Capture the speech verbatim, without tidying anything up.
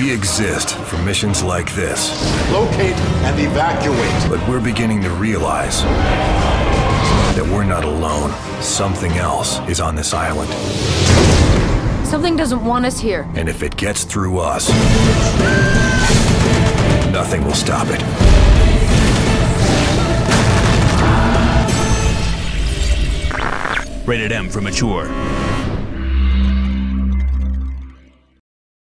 We exist for missions like this. Locate and evacuate. But we're beginning to realize that we're not alone. Something else is on this island. Something doesn't want us here. And if it gets through us, nothing will stop it. Rated M for mature.